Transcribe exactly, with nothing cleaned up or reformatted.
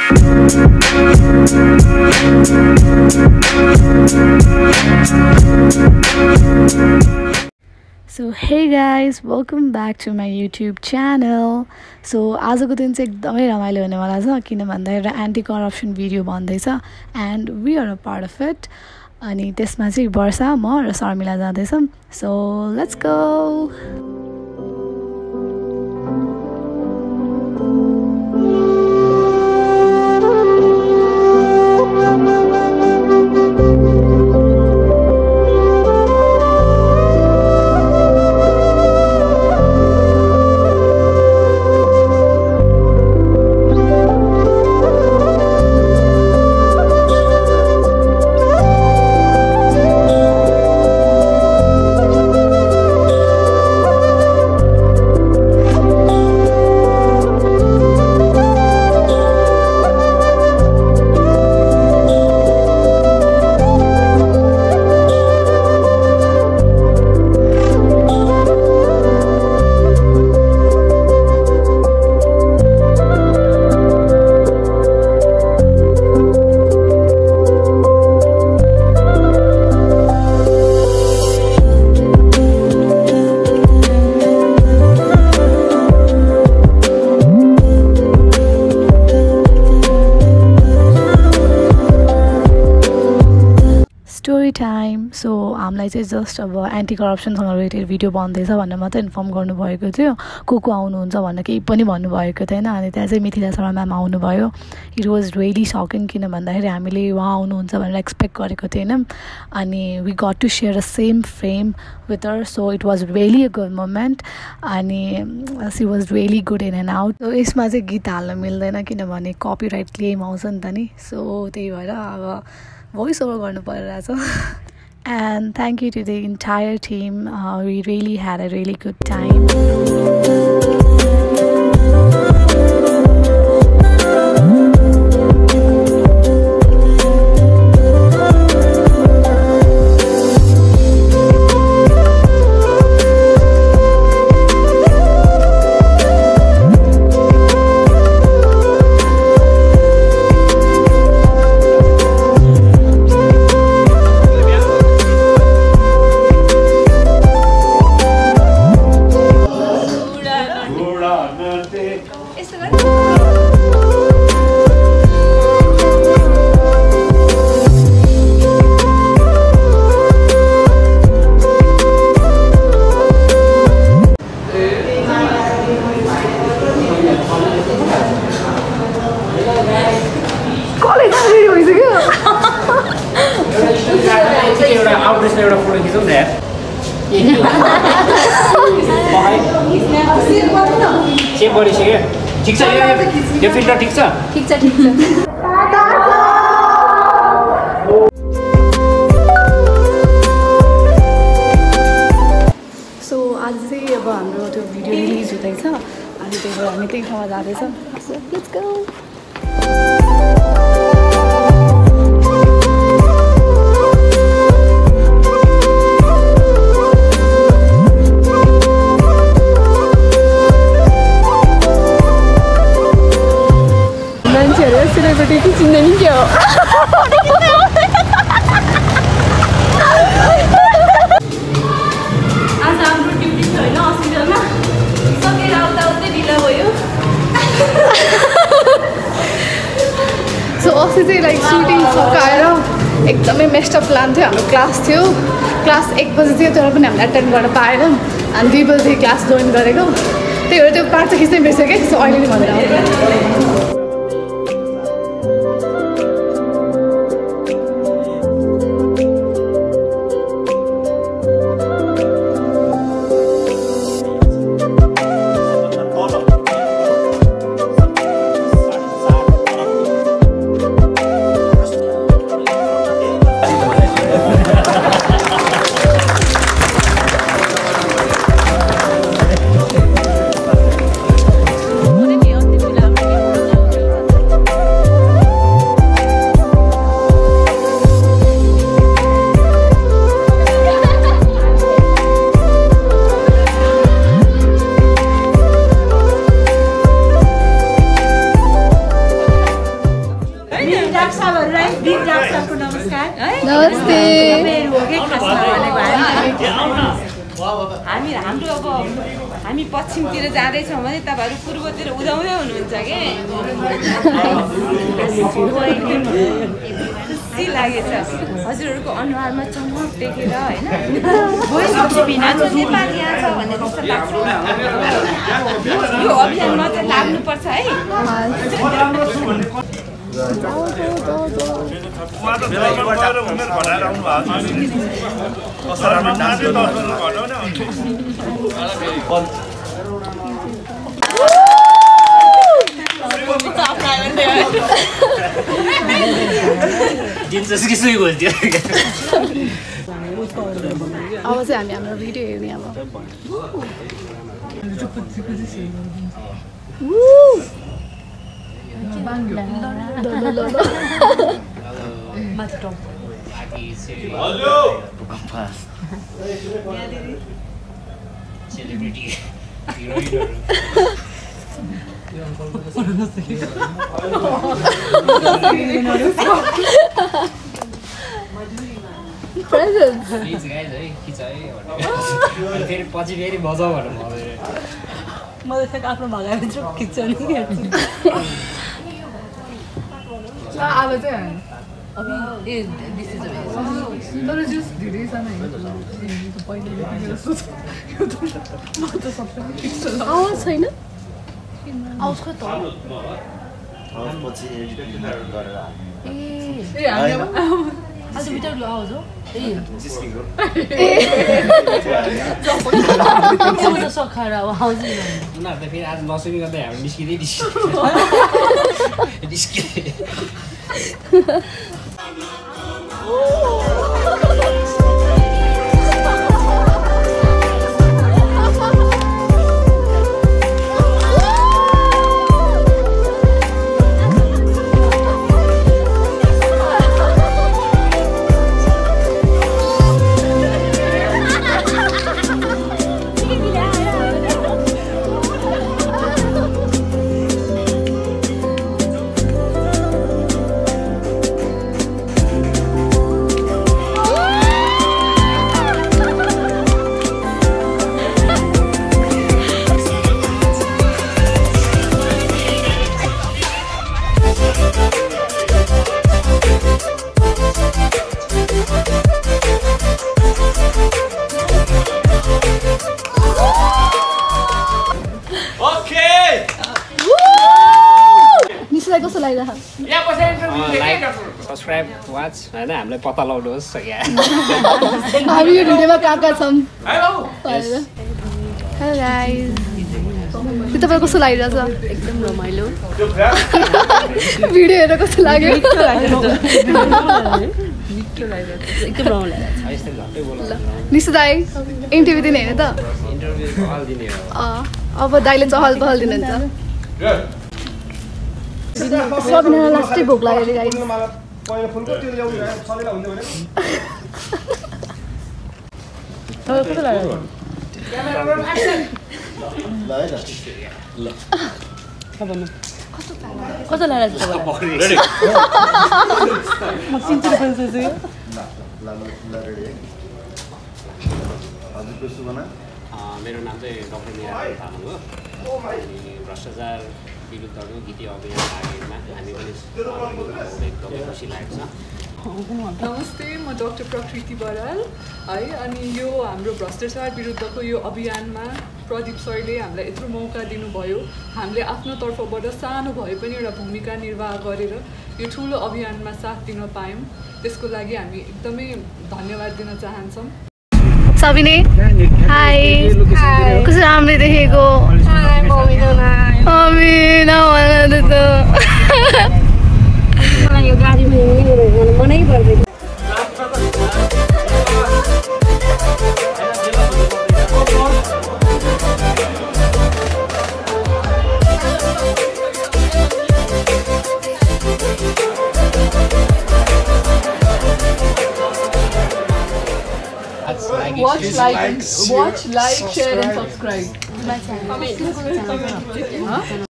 So hey guys, welcome back to my YouTube channel. So आजको दिन चाहिँ एकदमै रमाइलो हुनेवाला छ किन भन्दा एउटा एन्टी करप्सन भिडियो भन्दैछ and we are a part of it. अनि त्यसमा चाहिँ वर्षा म र शर्मिला जाँदैछौँ. So let's go. Story time. So हामीलाई चाहिँ जस्ट अब एन्टी करप्सनसँग रिलेटेड भिडियो बन्दैछ भनेर मात्रै इन्फर्म गर्नुभएको थियो. को को आउनुहुन्छ भनेर केही पनि भन्नुभएको थिएन. अनि त्यहाँ चाहिँ मिथिला शर्मा म्याम आउनुभयो. इट वाज रियली सकिङ किन भन्दाखेरि हामीले उहाँ आउनुहुन्छ भनेर एक्सपेक्ट गरेको थिएनौँ. अनि we got to share a same frame with her. So it was really a good moment. अनि she was really good in and out. So यसमा चाहिँ गीत हाल्न मिल्दैन किनभने कपिराइट क्लेम आउँछ नि त नि. सो त्यही भएर अब voice over garnu parira. And thank you to the entire team. Uh, we really had a really good time. Check गरिसक्यो. ठिक छ यो फिल्टर ठिक छ ठिक छ ठिक छ. सो आज चाहिँ अब हाम्रो त्यो भिडियो रिलिज हुँदैछ अनि त्यही भएर हामी त्यही ठाउँमा जाँदैछौँ. So let's go. Celebrity चिन्दैन क्या हो. आज हाम्रो ड्युटी छ होइन हस्पिटलमा. सकेर आउँदा आउँदै ढिला भयो. सो अस्ति चाहिँ लाइक सुटिङ सकाएर एकदमै मेस्टअप प्लान थियो. हाम्रो क्लास थियो. क्लास एक बजी थियो तर पनि हामीले एटेन्ड गर्न पाएनौँ. अनि दुई बजी क्लास जोइन गरेको. त्यही भएर त्यो पार्ट चाहिँ खिच्नै बिर्सेँ. सो अहिले नै भनेर आउँछ. हामी हाम्रो अब हामी पश्चिमतिर जाँदैछौँ भने तपाईँहरू पूर्वतिर उदाउँदै हुनुहुन्छ कि खुसी लागेछ हजुरहरूको अनुहारमा चमक देखेर होइन नेपाली यहाँ छ भन्ने जस्तो लाग्छ यो अभियानमा चाहिँ लाग्नुपर्छ है अब चाहिँ हामी हाम्रो भिडियो हेर्ने अब presents. Please guys, hey, खिचाए अनि फेरि पछि फेरि बजाऊ भनेर मलाई मलाई चाहिँ आफ्नो भगाएर चाहिँ खिच्छ नि ल अब चाहिँ अबि ए दिस इज तर जस्ट धेरै सानो हेर्नु त पहिले जस्तो यो त म त सबै आवाज छैन आवाज खै त आवाज पछि एडिट गरेर ए ए हामी आज भित्र लो आवाज हो ए जिस्किको ए म त सखाएर आवाज नै उनीहरु त फेरि आज नसुनी गर्दै हामी निस्किदै निस्किदै निस्किदै सब्सक्राइब वाच हैन हामीलाई पत्ता लगाउनुहोस् हामी यो भिडियोमा कहाँ कहाँ छौँ हेलो हेलो गाइस के तपाईलाई कस्तो लागिरहेछ एकदम रमाइलो भिडियो हेरेर कस्तो लाग्यो मिठो लागिरहेछ एकदम रमाइलो निशु दाइ इन्टरभ्यू दिने हैन त इन्टरभ्यु हल दिने हो अँ अब दाइले चहल पहल दिनुहुन्छ सबैजना लास्टै भोक लाग्यो अरे गाइस पहिला फुलको त्यो ल्याउनु सलेर हुन्छ भने तपाईँ कस्तो लाग्यो क्यामेराम्यान एक्सन ल है ल भन्नु कस्तो लाग्यो तपाईँलाई रेडी म चिन्छु पनि सोच्छु ल ल ल रेडी हजुरको सुभना मेरो नाम चाहिँ डाक्टर निहार तामाङ हो अनि भ्रष्टाचार विरुद्धको गीति अभियान लागेमा हामी पनि एकदमै खुसी लागेको छ नमस्ते म डाक्टर प्रकृति बराल है अनि यो हाम्रो भ्रष्टाचार विरुद्धको यो अभियानमा प्रदीप सरले हामीलाई यत्रो मौका दिनुभयो हामीले आफ्नो तर्फबाट सानो भए पनि एउटा भूमिका निर्वाह गरेर यो ठुलो अभियानमा साथ दिन पायौँ त्यसको लागि हामी एकदमै धन्यवाद दिन चाहन्छौँ सबिने हाई कस्तो राम्रै देखेको अमिना भन त मलाई यो गाडीमा हिँड्नु मनै पर्दैन Watch, like, watch, like, share and subscribe.